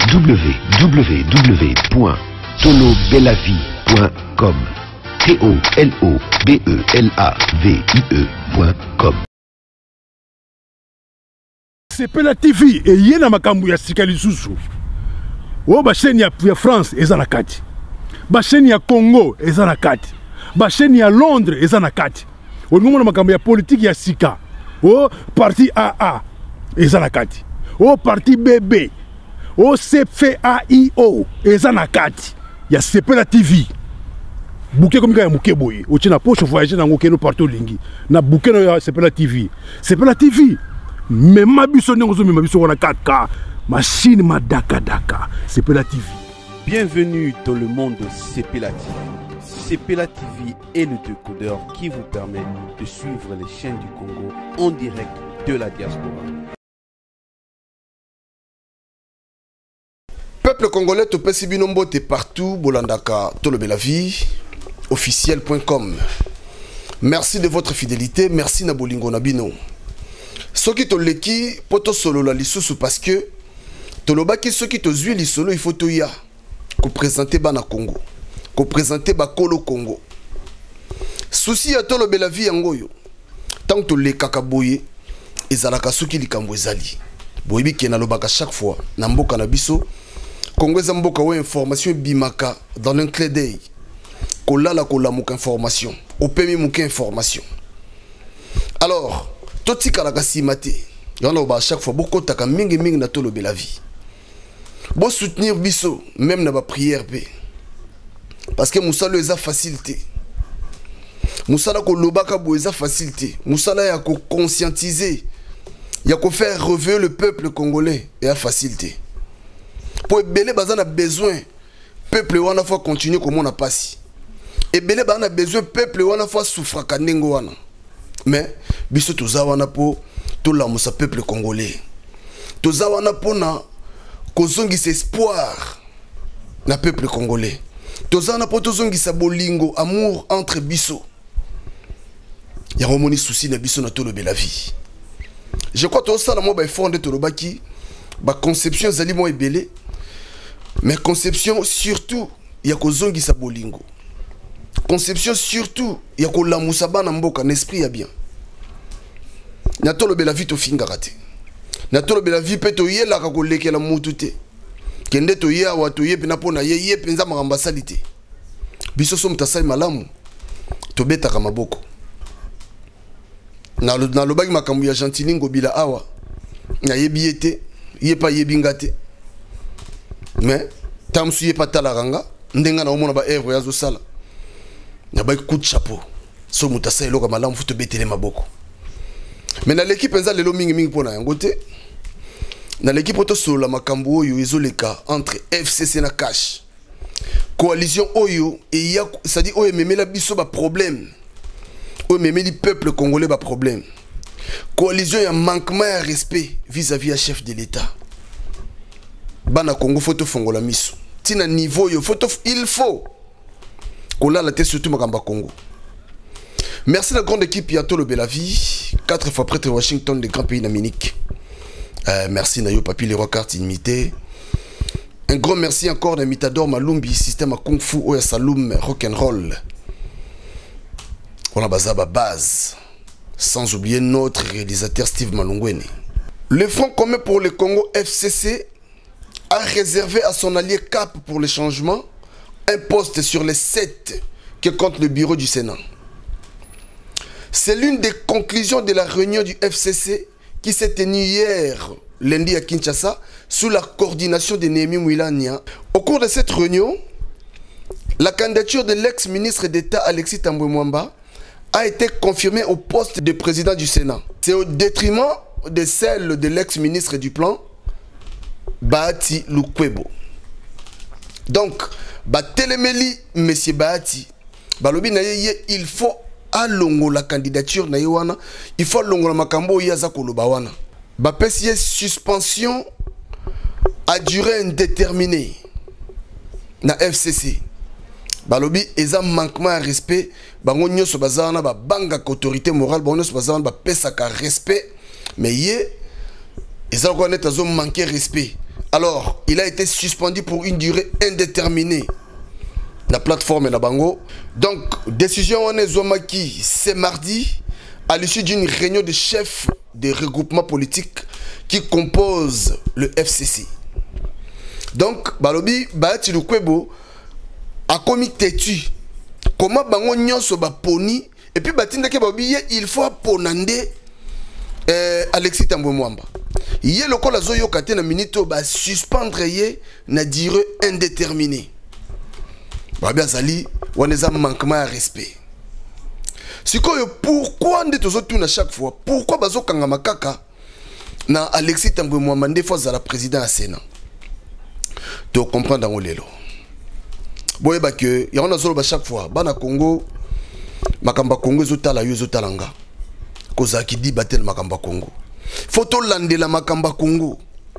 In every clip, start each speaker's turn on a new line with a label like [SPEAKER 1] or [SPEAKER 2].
[SPEAKER 1] www.tolobelavie.com TOLOBELAVIE.com.
[SPEAKER 2] Sepela TV et yena makambu ya sikali susu. O ba chaîne ya France eza na kati. Ba chaîne ya Congo eza na kati. Ba chaîne ya Londres eza na kati. O ngomona makambu ya politique ya sika. O parti AA eza na kati. O parti BB. O CFAIO eza na kati. Ya Sepela TV. Bouquet comme ya muke boye. O tina poche voyager na ngokeno partout lingi. Na bouquet na Sepela TV. Sepela TV. Mais ma biso n'engozo mais ma biso wana 4K machine madaka daka Sepela TV.
[SPEAKER 3] Bienvenue dans le monde de Sepela TV. Sepela TV est le décodeur qui vous permet de suivre les chaînes du Congo en direct de la diaspora.
[SPEAKER 4] Peuple congolais, topesi binombo te partout, bolandaka tolobelavie officiel.com. Merci de votre fidélité, merci na bolingo na bino. Soki toleki poto solo la lisusu parce que tolobaki soki tozui lisolo il faut toya ko présenter bana Congo, ko présenter bakolo Congo. Souci ya tolobelavie yangoyo. Tant to le kakaboye ezalaka soki likambo ezali. Boyebi ke na lobaka chaque fois na mboka na biso Congo eza mboka wa information bimaka dans un clé d'œil. Kolala kolamuka information, opemi muka information. Alors totika la kasimate yana ba chaque fois beaucoup taka mingi na tolobelavie. Bon soutenir biso même na ba prière pe. Parce que musala eza facilité. Musala ko lobaka bo eza facilité. Musala ya ko conscientiser. Ya ko faire rêver le peuple congolais et à facilité. Pour belé bazana besoin peuple wana fois continuer comme on a passé. Et belé bazana besoin peuple wana fois souffra kanengo wana. Mais biso toza wana po to la musa peuple congolais. Toza wana po na kozongisa espoir na peuple congolais. Toza wana po tozongisa bolingo amour entre biso. Ya romoni souci na biso na tolobelavie. Je crois que ça la mo ba effort de tolobaki ba conception zali mo ebele. Mais conception surtout ya kozongisa bolingo. Conception surtout ya ko la musaba na mboka n'esprit ya bien. Na tolobelavie to fingaka te. Na tolobelavie pe to yela ka ko lekela mutu te. Kende to ye awa to ye pe na pona ye penza makamba salite. Biso so mutasai malamu to betaka maboko. Na lobaki makambu ya Gentilingo bila awa. Na yebi ete ye pa yebinga te. Mais tamsu ye pa talaranga ndenga na omona ba œuvre ya zo sala. Na ba coup de chapeau. So mutasai loka malamu futo betele maboko. Mais dans l'équipe enza lelo mingi pona yango te. Dans l'équipe auto solo la makambu oyo ezoleka entre FCC na cash. Coalition oyo et ya ça dit oyo memela biso ba problème. Oyo memeli peuple congolais ba problème. Coalition ya manquement à respect vis-à-vis à chef de l'État. Bana Congo photo fongola miso. Tina niveau yo photo il faut. Kola la tête surtout makamba Congo. Merci la grande équipe Yato Lobelavie, 4 fois prêtre Washington, des grands pays d'Amérique. Merci Nayo Papi, les rois cartes illimitées. Un grand merci encore à Mitador Malumbi, système à Kung Fu, Oya Saloum, rock'n'roll. On a basé à base. Sans oublier notre réalisateur Steve Malungwene. Le Front commun pour le Congo FCC a réservé à son allié CAP pour le changement un poste sur les 7 que compte le bureau du Sénat. C'est l'une des conclusions de la réunion du FCC qui s'est tenue hier, lundi à Kinshasa, sous la coordination de Némi Mouilania. Au cours de cette réunion, la candidature de l'ex-ministre d'État Alexis Tambwe Mwamba a été confirmée au poste de président du Sénat. C'est au détriment de celle de l'ex-ministre du Plan, Bahati Lukwebo. Donc, Batelemeli, M. Bahati, Balobi Naye, il faut alongo la candidature na yewana, il faut alongo la makambo yaza koloba wana. Bapesi suspension à durée indéterminée na FCC. Balobi eza manquement à respect, bango nyoso bazana ba banga autorité morale, bango nyoso bazana ba pesa ka respect, mais ye eza ko net azo manquer respect Alors, il a été suspendu pour une durée indéterminée. La plateforme est la bango. Donc, décision on est Zomaki, c'est mardi, à l'issue d'une réunion de chefs des regroupements politiques qui composent le FCC. Donc, Balobi, Baati Lukwebo, a commis têtu. Comment bango nyonso ba poni, et puis Batinda ke Balobi, il faut ponande Alexis Tambwe Mwamba. Yé le col azo yo kate na minito ba suspendre yé na durée indéterminée. Babia Zali, waneza manquement à respect. Sikoyo, pourquoi nde tozo tuna chaque fois? Pourquoi bazo kangama kaka na Alexis Tambwe Mwamba nde fois à la président à Sénat? Tu comprends dans le lelo. Boye ba que ya on a zolo ba chaque fois bana Congo makamba Congo zotala yo zotalanga. Koza ki di batel makamba Congo. Photo landela makamba Congo.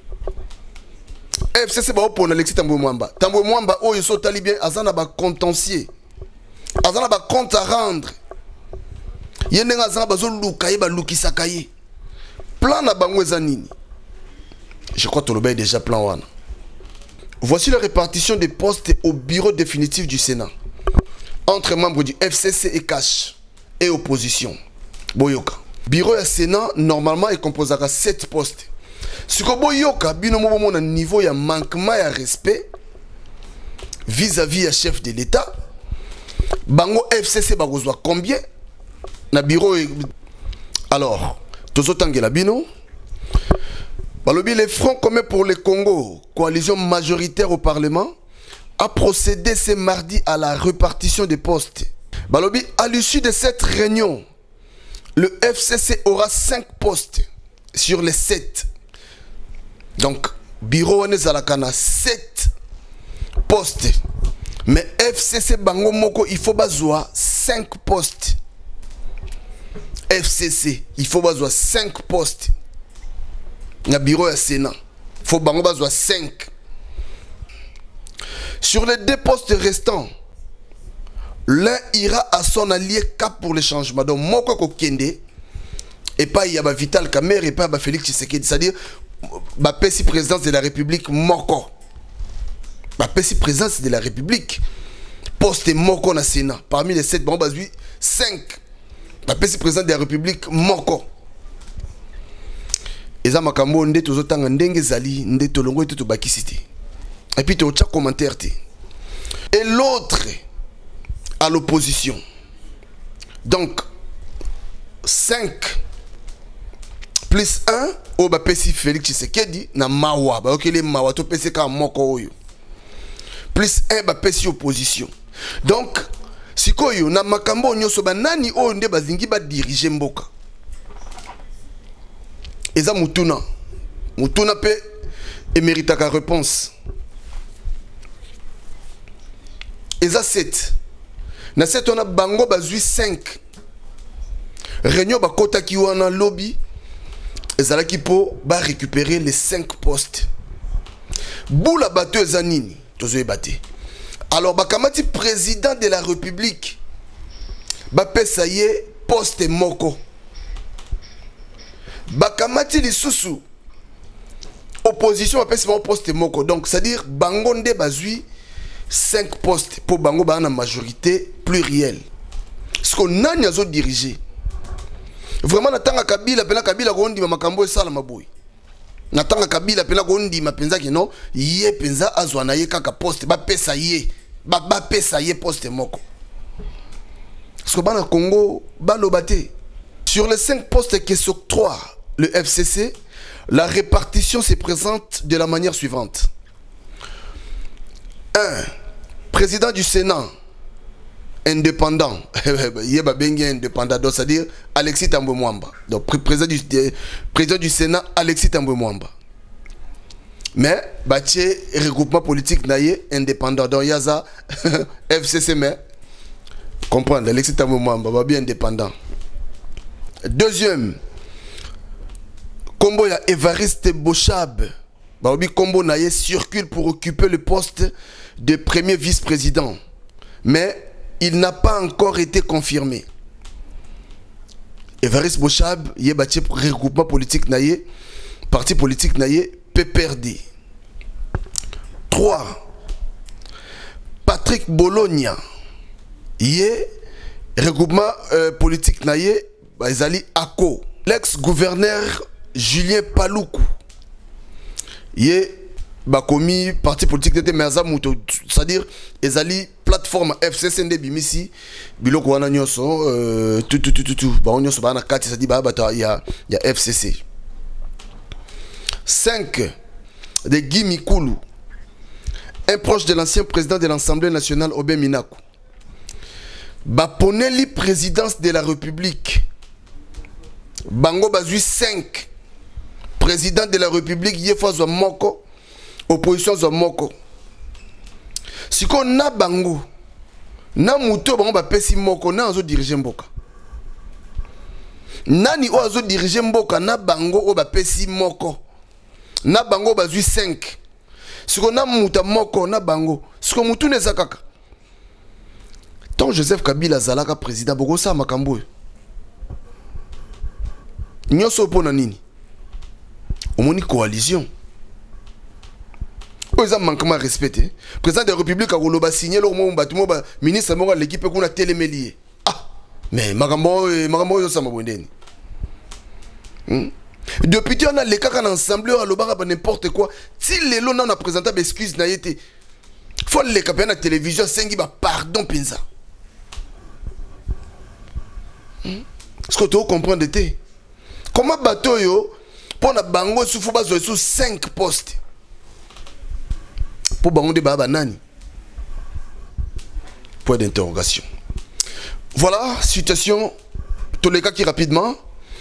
[SPEAKER 4] FCC ba opona Alexis Tambwe Mwamba. Tambwe Mwamba oyo so tali bien azana ba contentieux. Azana ba compte à rendre. Yende azana ba zo luka ye ba lukisa kaye. Plan na bango ezanini. Je crois que le déjà plan wana. Voici la répartition des postes au bureau définitif du Sénat entre membres du FCC et Cash et opposition. Boyoka. Bureau du Sénat normalement est composé de 7 postes. Si vous Boyoka, binomo mon niveau ya manquement à respect vis-à-vis à chef de l'État. Bango FCC bagozwa combien na bureau. Alors, tozotangela bino. Balobi, les Front commun pour le Congo, coalition majoritaire au Parlement, a procédé ce mardi à la répartition des postes. Balobi, à l'issue de cette réunion, le FCC aura 5 postes sur les 7. Donc, bureau Nezalakana, 7 postes. Mais FCC Bango Moko, il faut bazoa 5 postes. FCC, il faut bazoa 5 postes. Le bureau à Sénat. Il faut bango bazoa 5. Sur les 2 postes restants, l'un ira à son allié Cap pour le changement. Donc, Moko Kokende, et pas Yaba Vital Kamer, et pas Félix Tshisekedi. C'est-à-dire, Bapesi présidence de la République Moko. Bapesi présidence de la République. Poste Moko na Sénat. Parmi les 7, bango bazoa 5. Bapesi président de la République Moko. Eza makambo nde tozotanga ndenge zali nde tolongo ete tobakisite. Et puis tu as commentaire. Et l'autre à l'opposition. Donc 5 plus 1 au bapesi Félix Tshisekedi na mawa ba okele mawa to pesi ka moko oyo. Plus 1 bapesi opposition. Donc sikoyo na makambo nyoso ba nani oyo nde bazingi ba diriger mboka. Eza mutuna. Mutuna pe émérita ka réponse. Eza 7. Na 7 on a bango bazui 5. Réunion ba kota ki wana lobby. Ezala ki po ba récupérer les 5 postes. Boula bateau eza nini? Tozo ebate. Alors bakamati président de la République. Ba pesa ye poste moko. Bakamati lisusu opposition appelle ce poste moko. Donc c'est-à-dire bangonde bazui 5 postes pour bango ba na majorité plurielle. Ce qu'on a nyazo dirigé. Vraiment natanga Kabila pena Kabila gondi makambo esala maboy. Natanga Kabila pena gondi mapenza ke non ye penza azwa na ye kaka poste ba pesa ye ba pesa ye poste moko. Ce que bana Congo balobate. Sur les 5 postes qui s'octroient le FCC, la répartition se présente de la manière suivante. 1. Président du Sénat, indépendant. Indépendant, c'est-à-dire Alexis Tambwe Mwamba. Donc, président du Sénat, Alexis Tambwe Mwamba. Mais, Baché, regroupement politique naïe, indépendant. Donc, Yaza, FCC, mais, comprendre, Alexis Tambwe Mwamba, bien indépendant. Deuxième, Kombo ya Évariste Bochab. Baobi Kombo naye circule pour occuper le poste de premier vice-président. Mais il n'a pas encore été confirmé. Évariste Bochab, yé bâti regroupement politique naye, parti politique naye, PPRD. 3. Patrick Bologna, yé regroupement politique naïe, Ezali Ako. L'ex-gouverneur Julien Paloukou, yé bakomi parti politique de Merza Mouto, c'est-à-dire Ezali plateforme FCC de Bimisi, biloko wana nyoso, tout, ba nyoso ba na kati, c'est-à-dire ba y a FCC. 5 de Guy Mikulu, un proche de l'ancien président de l'Assemblée nationale, Obé Minakou. Baponeli présidence de la République. Bango Bazui 5. Président de la République, Yefo Moko. Opposition Moko. Si on a Bango, na Mouto Bango Bapesi Moko, na Azo diriger Mboka. Nani Ozo diriger Mboka, na Bango o Bapesi Moko. Na Bango Bazui 5. Si on a Mouta Moko, na Bango. Si on Moutou Nezakaka. Tant Joseph Kabila Zalaka président, Bogo Sa Makambo. Nyoso pona nini? Omoni coalition. Oza manquement respecté. Président de la République a Roloba signé le bâtiment ministre de l'équipe qu'on a télémélié. Ah, mais Magambo yo sama bondeni. Depuis on a les cas ensemble à l'obara n'importe quoi. Si les lots on a présenté excuse na été. Faut les cas à la télévision sengi ba pardon pinza. Est-ce que tu comprends de té? Comment bateau yo pour na bango sous base sous 5 postes. Pour bango de baba nani. Point d'interrogation. Voilà, situation tous les cas qui rapidement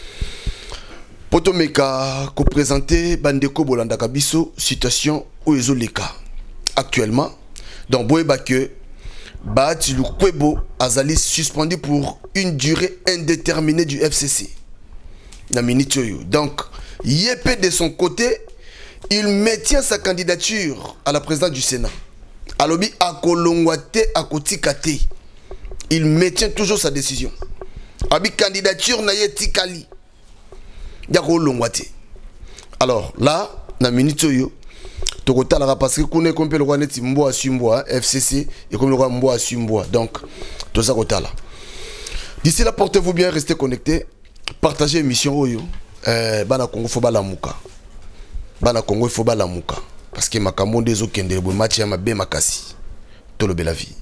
[SPEAKER 4] Potomeka ko présenter Bandeko Bolanda Kabiso situation où ils ont les cas actuellement dans Boeba que Bahati Lukwebo Azali suspendu pour une durée indéterminée du FCC. Donc, Yepé de son côté, il maintient sa candidature à la présidence du Sénat. Alobi Akolongwate Akotikate. Il maintient toujours sa décision. Abi candidature naye tikali. Yakolongwate. Alors là, na minitoyo. Tokotala parce que connaît comme le roi neti mboa sumboa FCC et comme le roi mboa sumboa. Donc tout ça kotala. D'ici là, portez-vous bien, restez connectés. Partagez l'émission Oyo. Bana Congo faut balamuka. Bana Congo il faut balamuka parce que makambo des okende bo match ya mabe makasi. Tolobe la vie.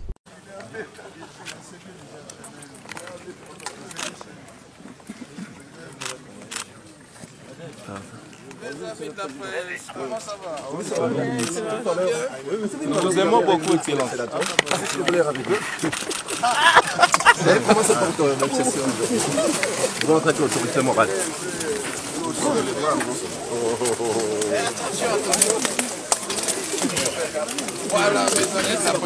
[SPEAKER 5] Nous aimons beaucoup Excellence. Comment ça porte même session? Vous rentrez avec l'autorité morale. Voilà, mais ça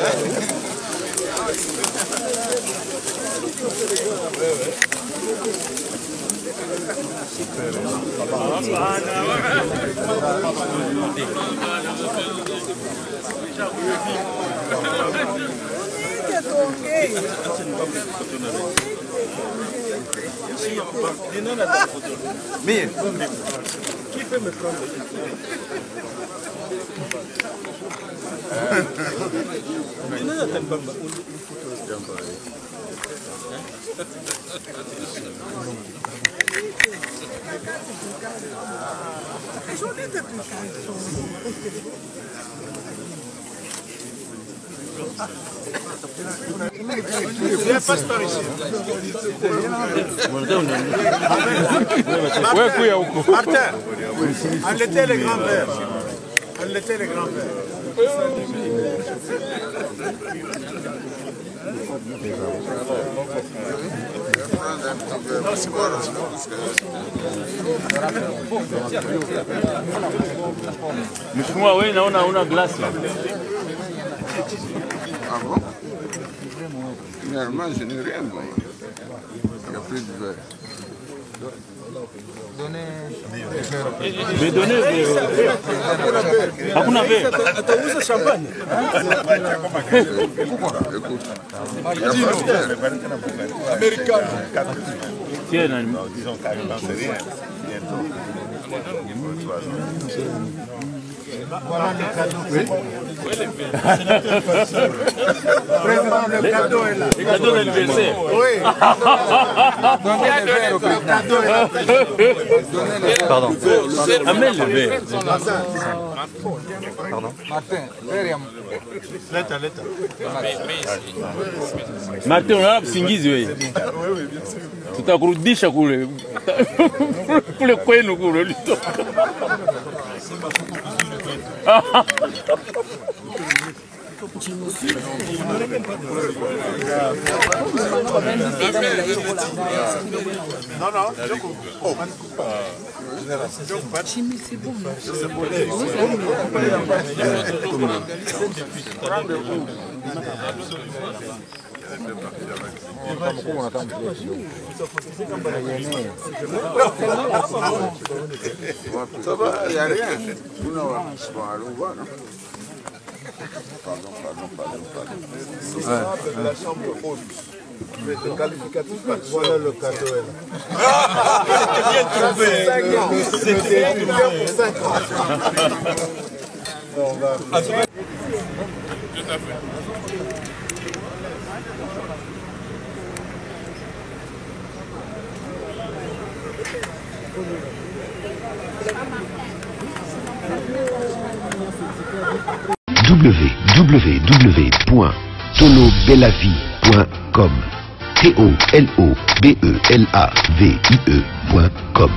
[SPEAKER 5] mais qui peut me prendre passe par ici. Martin, enlevez les grands verres. Enlevez les grands verres.
[SPEAKER 6] Mkubwa wewe naona una glass là.
[SPEAKER 7] Ah bon? Finalement, je n'ai rien. Il n'y a plus de verre.
[SPEAKER 6] Mais donnez. Hakuna verre.
[SPEAKER 5] Atauza champagne.
[SPEAKER 7] Écoute.
[SPEAKER 5] Américain.
[SPEAKER 6] Tiens,
[SPEAKER 8] disons carrément c'est rien. Bientôt.
[SPEAKER 5] Voilà les cadeaux. Président, le cadeau est là.
[SPEAKER 6] Le cadeau d'anniversaire.
[SPEAKER 5] Oui.
[SPEAKER 7] Donnez le verre au président.
[SPEAKER 6] Pardon. Amène le verre.
[SPEAKER 7] Pardon. Martin, verre.
[SPEAKER 6] Martin, on a singizi wewe. Tutakurudisha kule. Kule kwenu kule ulitoka.
[SPEAKER 5] Non, non, oh.
[SPEAKER 8] C'est bon.
[SPEAKER 7] Ça va, il n'y a rien. Non, allons voir. Pardon.
[SPEAKER 5] La chambre haute. Le qualificatif, voilà le cadeau. Bien trouvé. C'était bien pour 5 ans. On va... Tout à fait.
[SPEAKER 1] www.tolobelavie.com. TOLOBELAVIE.com